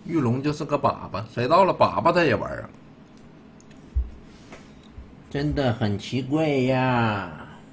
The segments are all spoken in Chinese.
玉龙就是个粑粑，谁到了粑粑他也玩啊，真的很奇怪呀。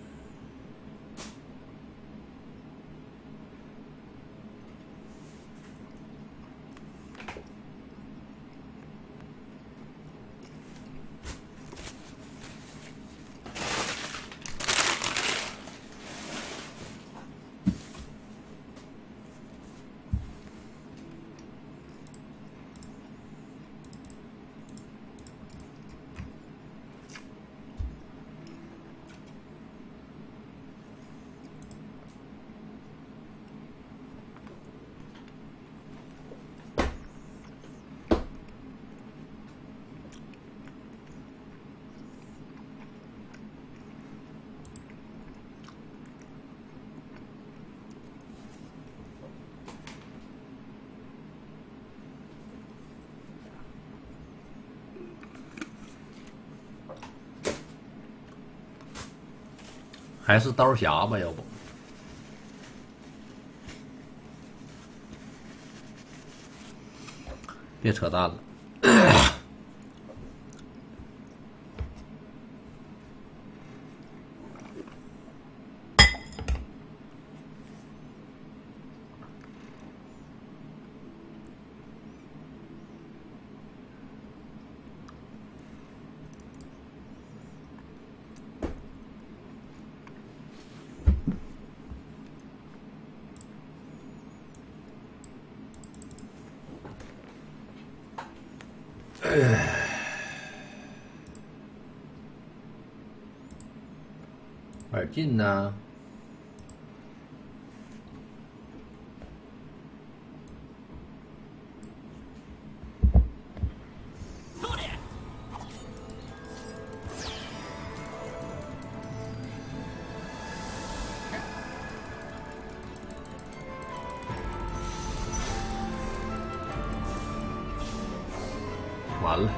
还是刀匣吧，要不别扯淡了。快点进呐！完了，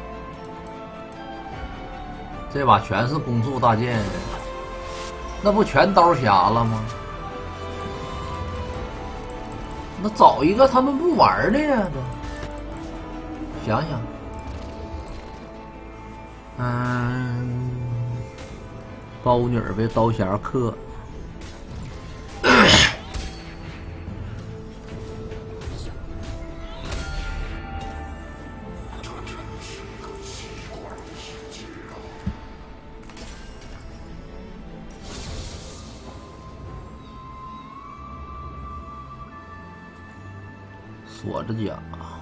这把全是攻速大剑，那不全刀匣了吗？那找一个他们不玩的呀，这想想，包女儿被刀匣克。锁着甲，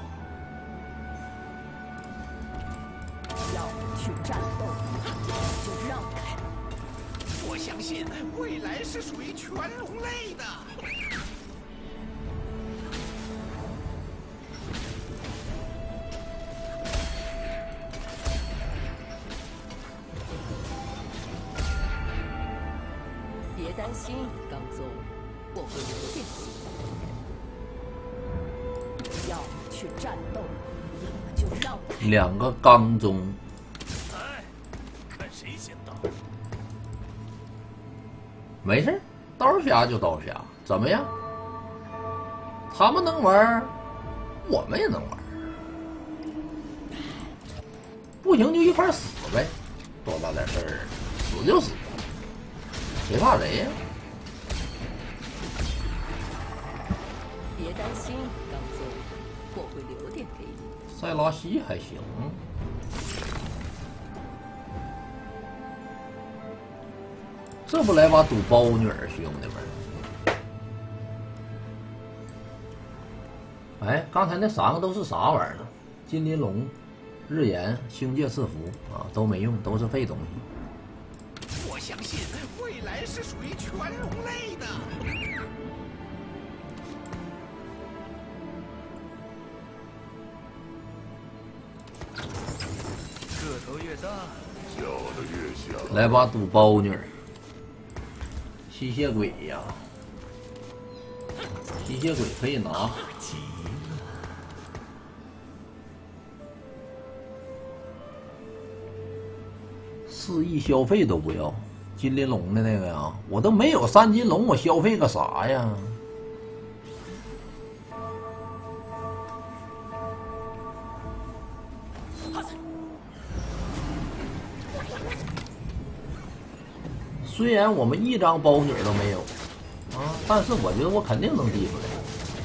要去战斗，就让开。我相信未来是属于全龙类的。别担心，刚宗，我会留点心。要去战斗，那么就让开。 两个刚中， 看谁先到。 没事，刀匣就刀匣，怎么样？他们能玩，我们也能玩。不行就一块死呗，多大点事儿，死就死，谁怕谁呀？ 别担心，刚宗，我会留点给你。 塞拉西还行，这不来把赌包女儿，兄弟们！哎，刚才那三个都是啥玩意儿呢？金鳞龙、日炎、星界赐福啊，都没用，都是废东西。 我相信未来是属于全龙类的。个头越大，叫的越响。 来把赌包女儿，吸血鬼呀，吸血鬼可以拿。4亿消费都不要，金鳞龙的那个呀，我都没有3金龙，我消费个啥呀？ 虽然我们一张包女都没有啊，但是我觉得我肯定能递出来。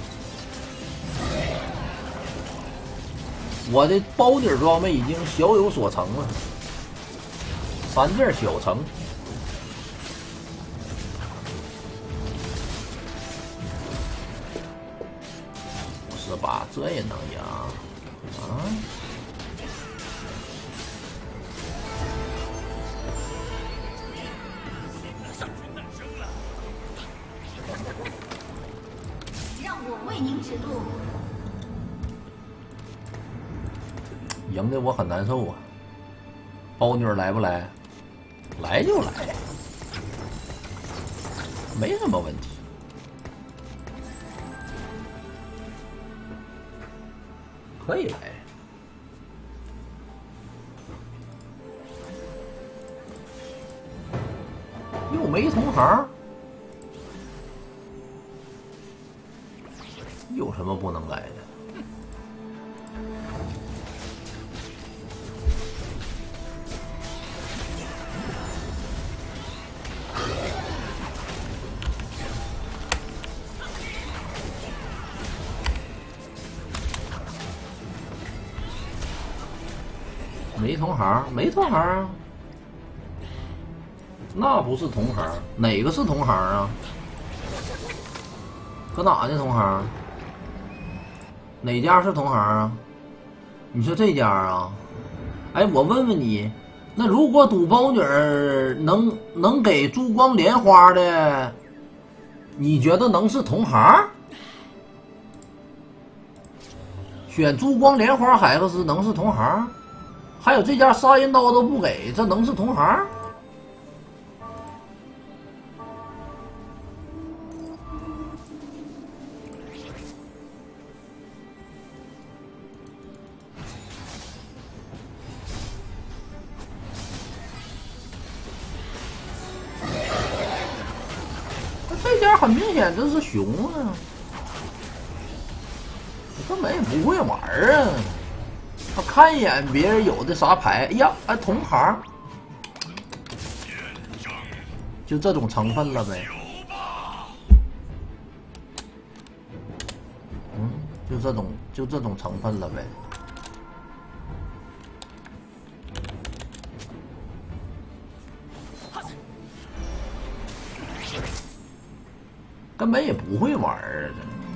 我的包女装备已经小有所成了，3件小成。58这也能赢啊！ 让我为您指路。 赢的我很难受啊！包女来不来？来就来，没什么问题。可以来，又没同行，有什么不能来的？没同行，没同行啊！那不是同行，哪个是同行啊？搁哪呢？同行？哪家是同行啊？你说这家啊？哎，我问问你，那如果赌包女能给珠光莲花的，你觉得能是同行？选珠光莲花海克斯能是同行？还有这家杀人刀都不给，这能是同行？这家很明显这是熊啊，根本也不会玩啊。他看一眼别人有的啥牌，哎呀，哎，同行，就这种成分了呗。就这种成分了呗。根本也不会玩啊！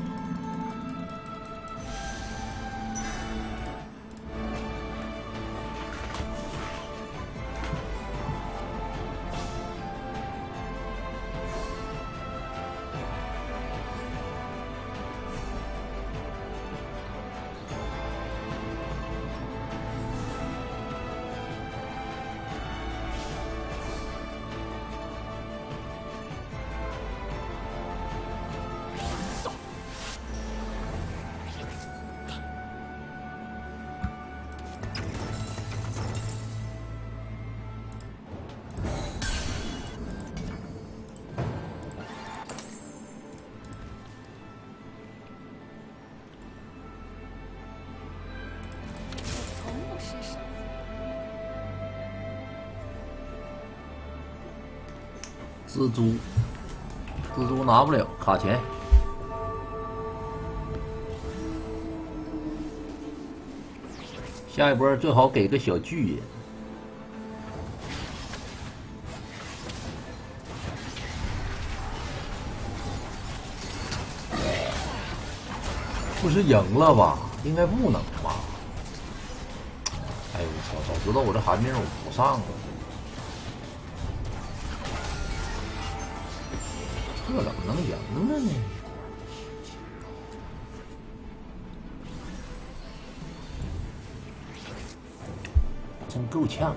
蜘蛛拿不了，卡钱。下一波最好给个小巨人。不是赢了吧？应该不能吧？哎呦我操！早知道我这寒冰我不上了。这怎么能赢了呢？真够呛！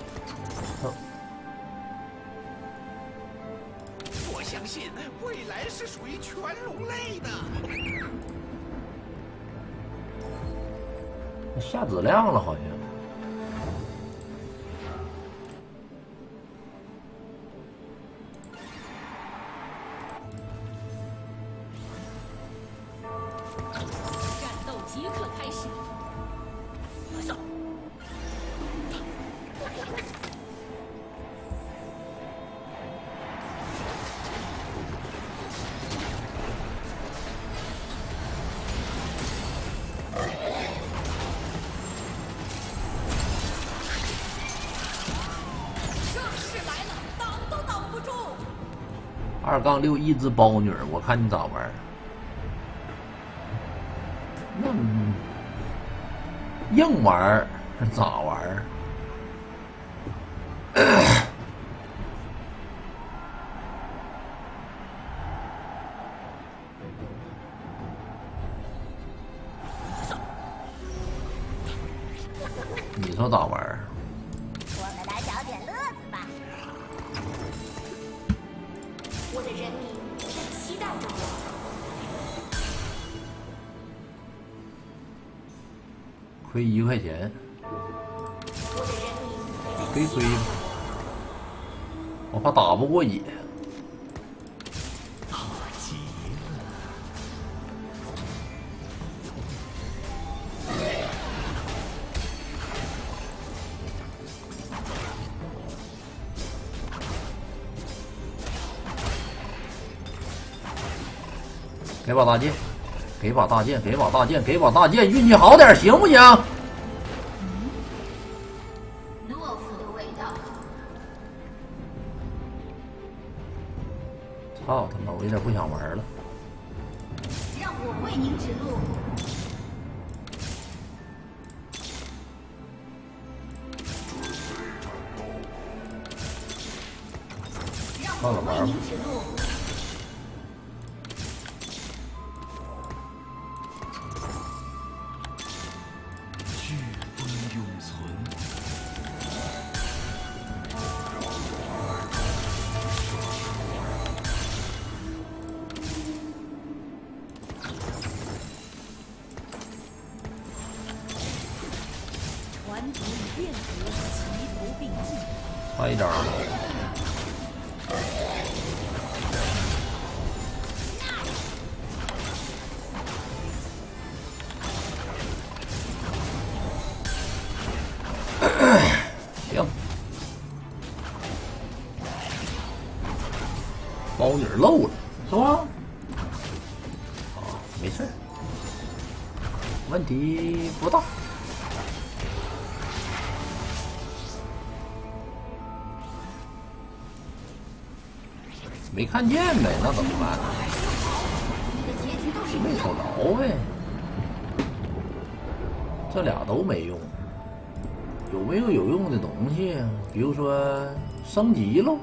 我相信未来是属于全龙类的。 下质量了好像。 即刻开始！ 2-6一只包女，我看你咋玩？那硬玩咋玩？你说咋玩？ 我们来找点乐子吧。我的人民正期待着我。 亏1块钱， 我的人民可以亏，我怕打不过野。 大极了！ 给把大剑，给把大剑，给把大剑，给把大剑，运气好点行不行？ 懦夫的味道。 操他妈！我有点不想玩了。 让我为您指路。让我为您指路。 飓风永存。 传统与变革齐头并进。 差一张。行，包女漏了是吧？啊，没事儿，问题不大。没看见呗，那怎么办？ 你的结局都是没瞅着呗，这俩都没用。有没有用的东西？比如说升级喽，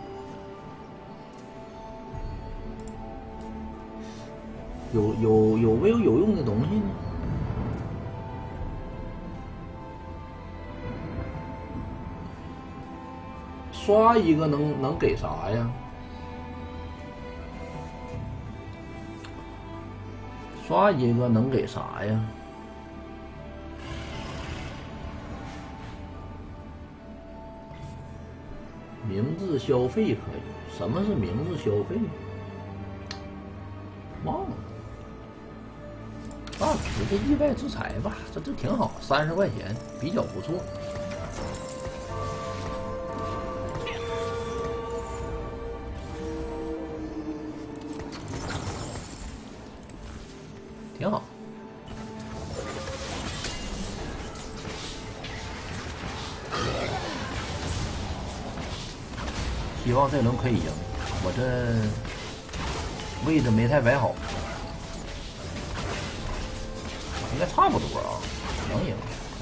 有没有用的东西呢？刷一个能给啥呀？刷一个能给啥呀？明智消费可以，什么是明智消费？忘了。那直接意外之财吧，这挺好，30块钱比较不错。挺好。希望这轮可以赢，我这位置没太摆好，应该差不多啊，能赢。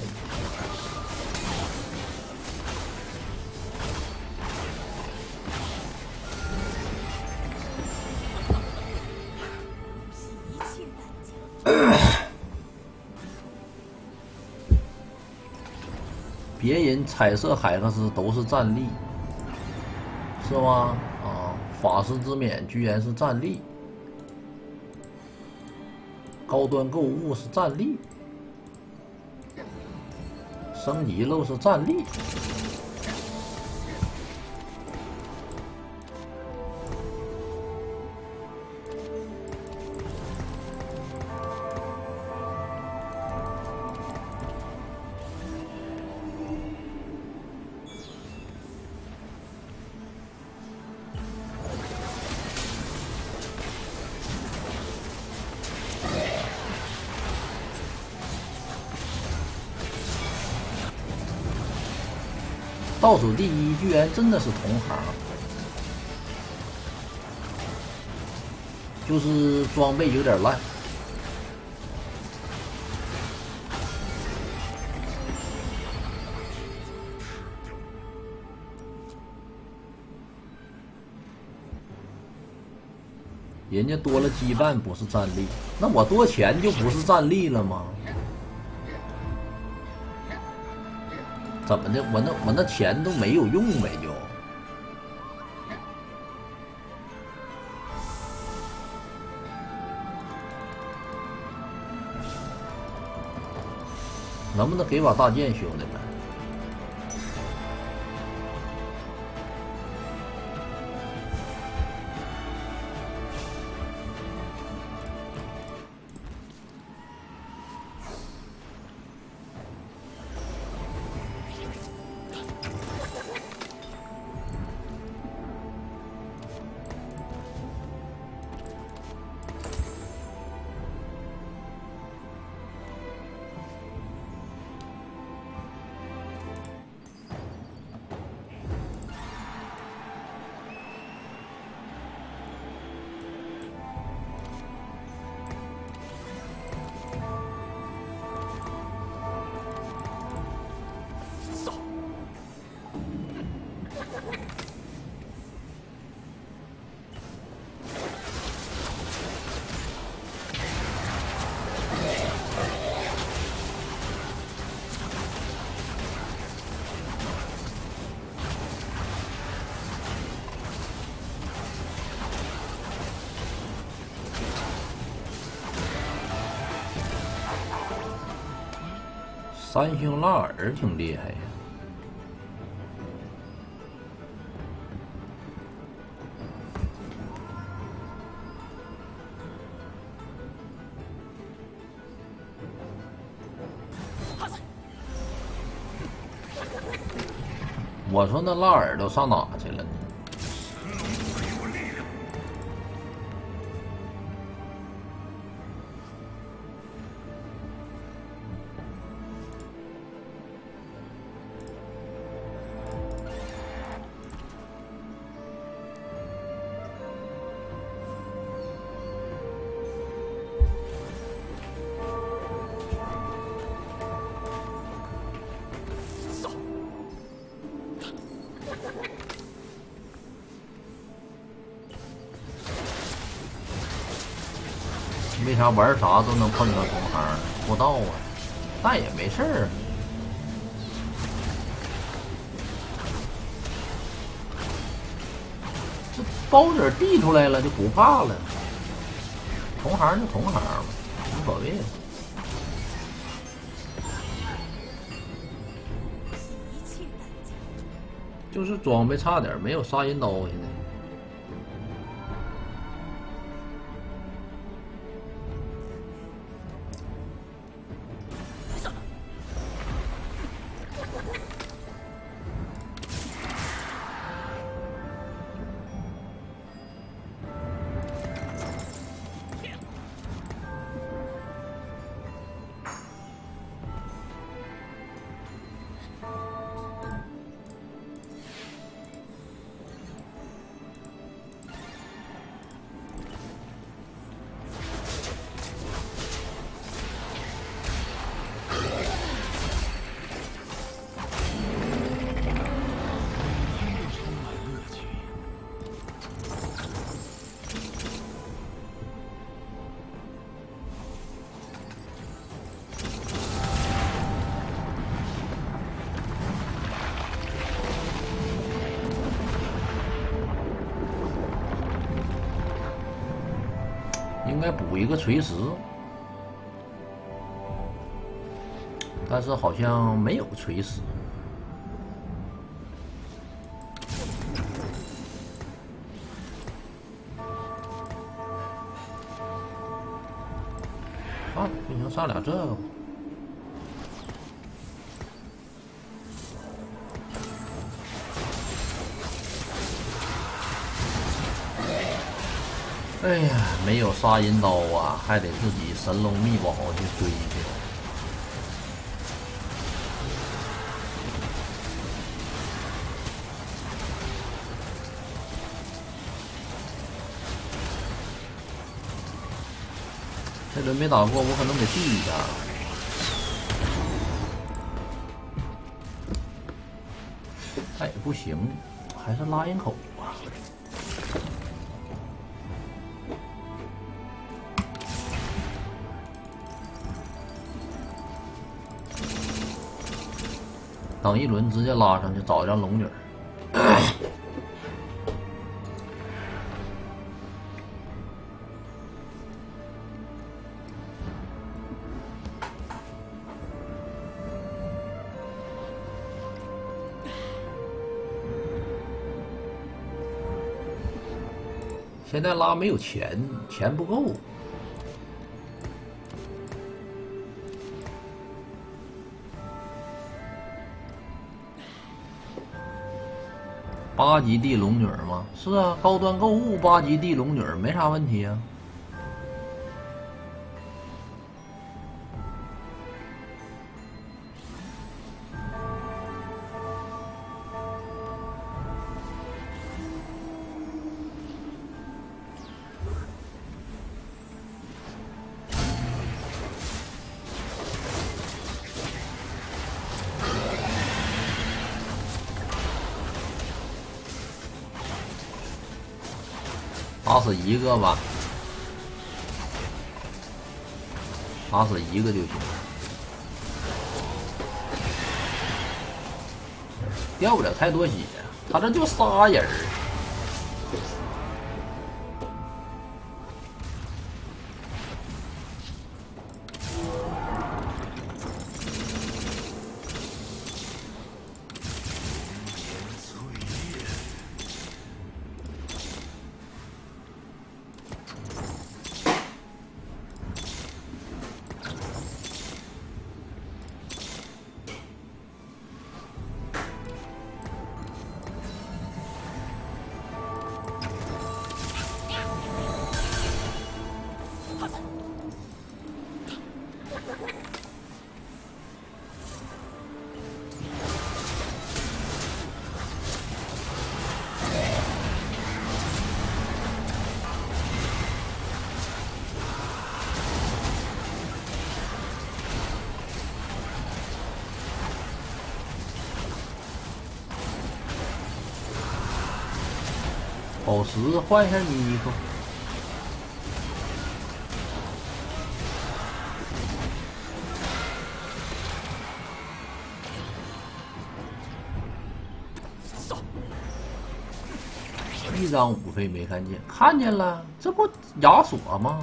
别人彩色海克斯都是战力，是吗？啊，法师之冕居然是战力，高端购物是战力，升级喽是战力。倒数第一居然真的是同行， 就是装备有点烂。人家多了羁绊不是战力，那我多钱就不是战力了吗？怎么的？我那钱都没有用呗就。能不能给把大剑，兄弟们？三星拉尔挺厉害呀。我说那拉尔都上哪去了呢？为啥玩啥都能碰到同行？不知道啊，但也没事儿。这包子递出来了就不怕了，同行就同行吧，无所谓。就是装备差点，没有杀人刀现在。应该补一个锤石，但是好像没有锤石。啊，不行，上俩这个吧。哎呀，没有杀人刀啊，还得自己神龙秘宝去追去。 轮没打过，我可能得避一下。哎，不行，还是拉人口吧。等一轮直接拉上去，找一张龙女儿。现在拉没有钱，钱不够。8级地龙女吗？是啊，高端购物8级地龙女没啥问题啊。打死一个吧，打死一个就行。掉不了太多血，他这就杀人儿。宝石换一下衣服。一张五费没看见，看见了，这不亚索吗？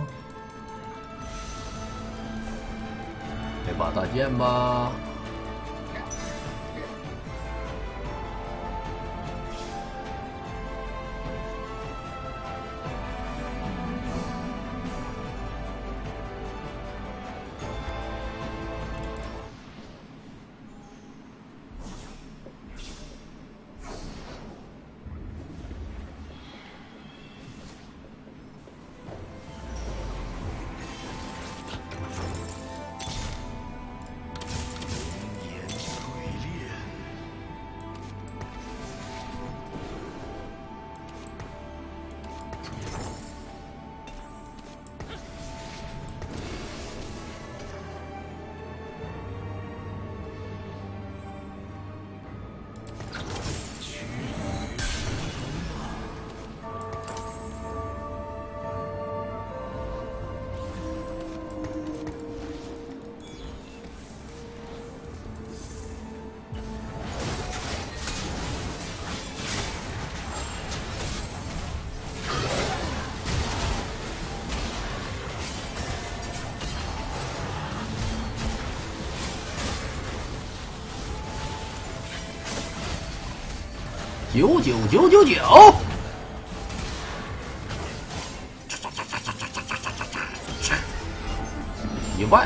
这把大剑吧。99999，1万。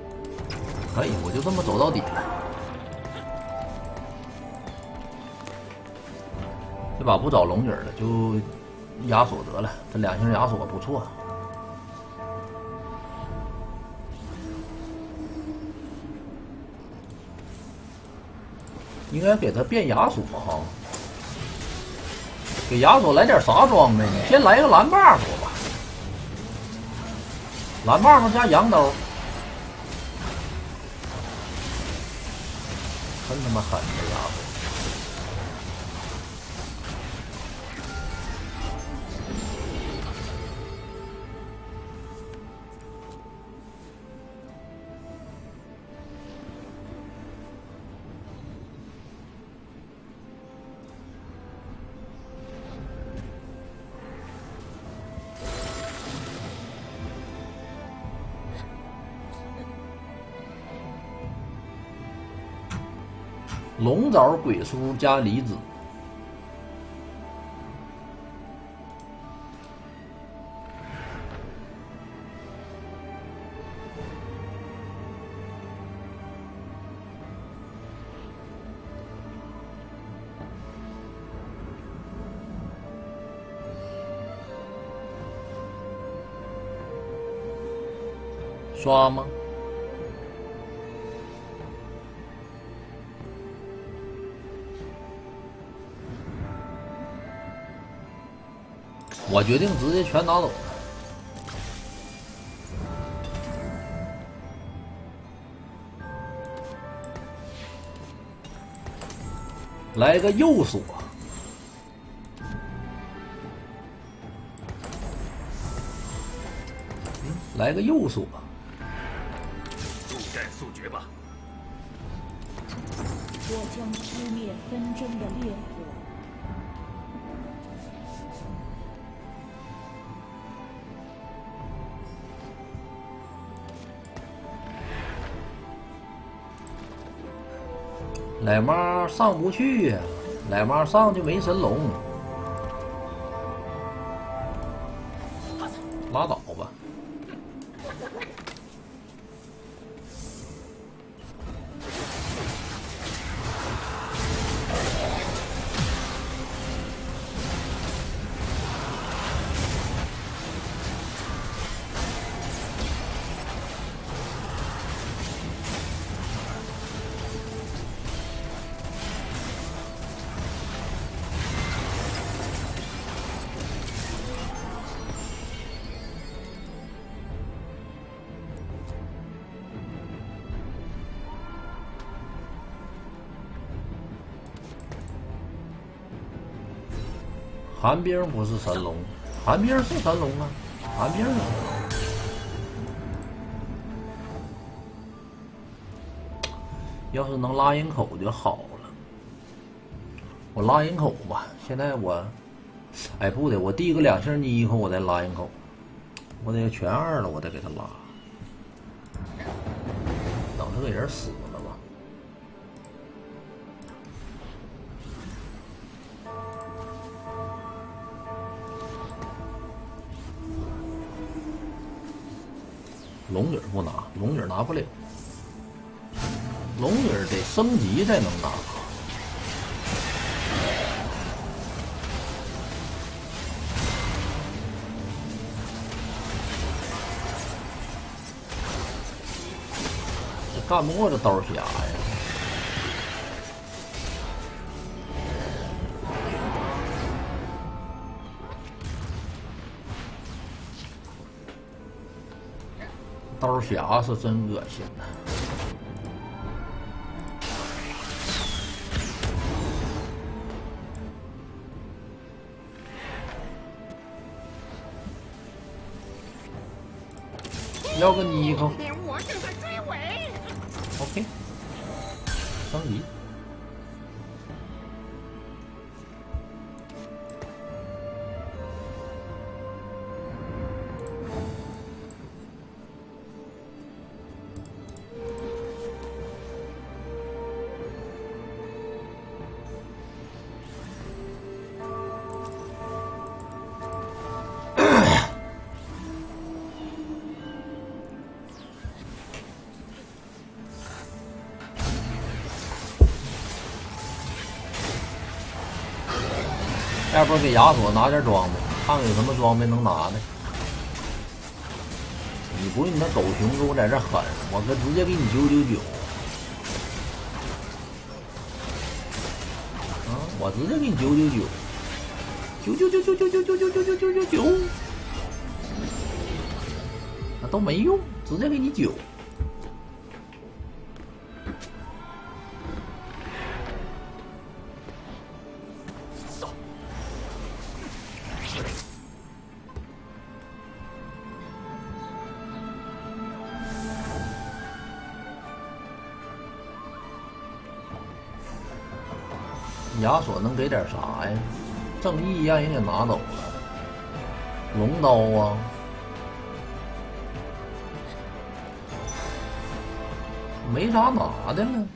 可以，我就这么走到底了。 把不找龙女了，就亚索得了。这2星亚索不错。应该给他变亚索哈，给亚索来点啥装备呢？先来个蓝 buff 吧，蓝 buff 加羊刀，真他妈狠这亚索！龙爪鬼叔加离子，刷吗？我决定直接全拿走。来个右锁，来个右锁。 速战速决吧！ 我将扑灭纷争的烈火。 奶妈上不去呀，奶妈上就没神龙，拉倒吧。寒冰不是神龙，寒冰是神龙啊，寒冰是神龙。要是能拉营口就好了，我拉营口吧。现在我，哎不得，我第一个2星尼克我再拉营口，我得全2了，我再给他拉，等他给人死了吧。龙女不拿，龙女拿不了，龙女得升级才能拿。这干不过这刀侠呀！刀侠是真恶心呐！要个尼克我正在追尾。 ，OK， 升级。 下波给亚索拿点装备，看看有什么装备能拿的。你不是你那狗熊给我在这狠，我哥直接给你999。啊，我直接给你999，999，那都没用，直接给你9。亚索能给点啥呀？正义让人给拿走了，龙刀啊，没啥拿的了。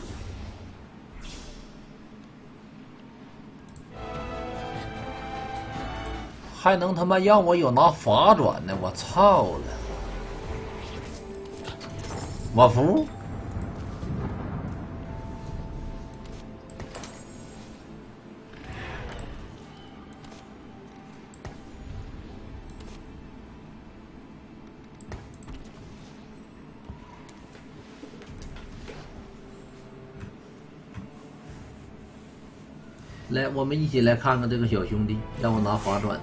还能他妈让我有拿法转的，我操了！我服。来，我们一起来看看这个小兄弟让我拿法转的。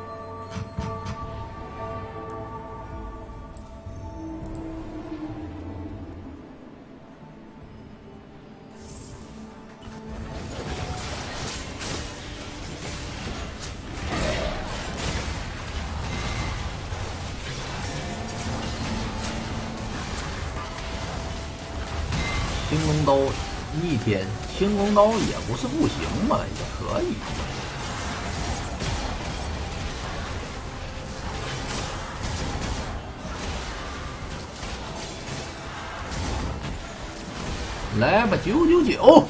青龙刀逆天，青龙刀也不是不行嘛，也可以。来吧，999。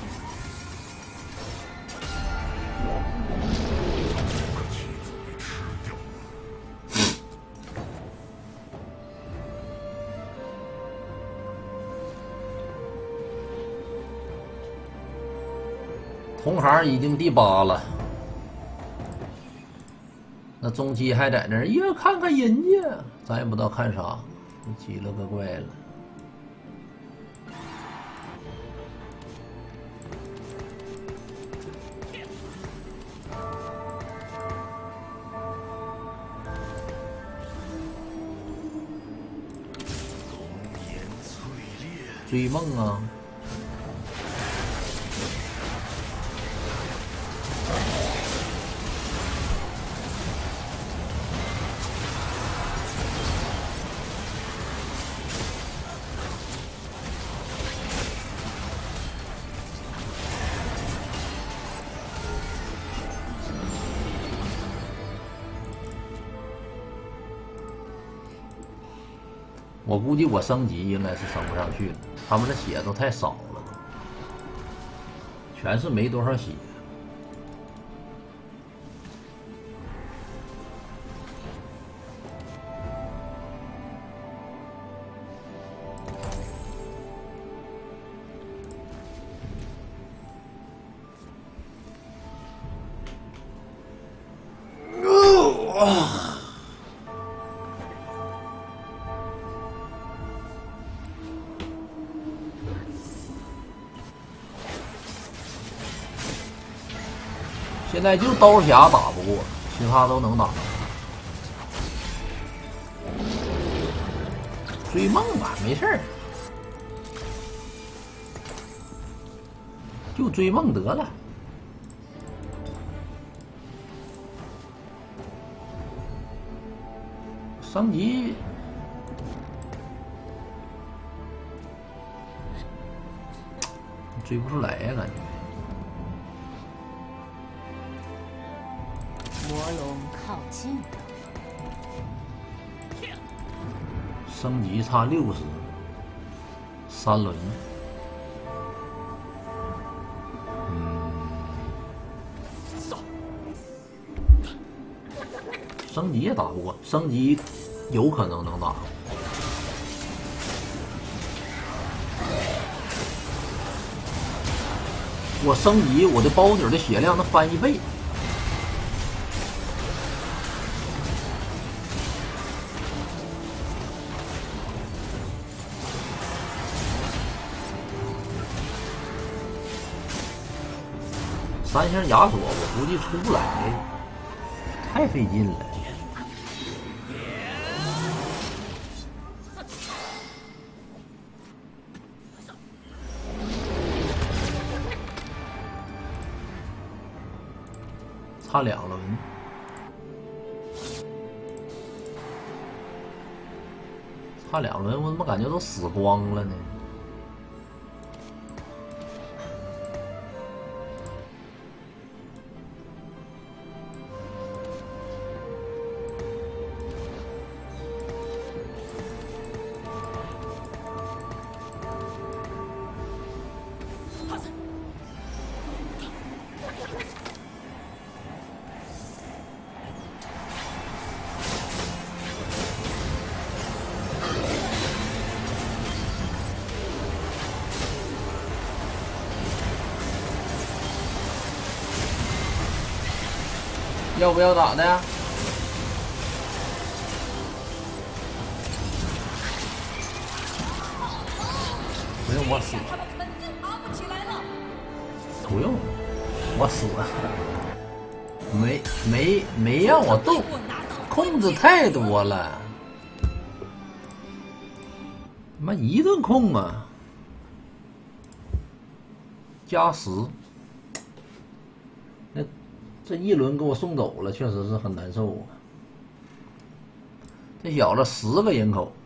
同行已经第8了，那中期还在那儿，呀，看看人家，咱也不知道看啥，奇了个怪了。追梦啊！我估计我升级应该是升不上去了，他们的血都太少了，全是没多少血。现在就刀侠打不过，其他都能打。追梦吧，没事儿，就追梦得了。升级追不出来呀，感觉。 魔龙靠近了， 升级差60，3轮。升级也打不过，升级有可能能打。我升级，我的包女的血量能翻1倍。 3星亚索我估计出不来，太费劲了。差2轮，差2轮，我怎么感觉都死光了呢？要不要打的呀？不用我死， 他们肯定爬不起来了。 不用我死，没让我动，控制太多了，妈一顿控啊，加10。那这一轮给我送走了，确实是很难受啊。这小子10个人口。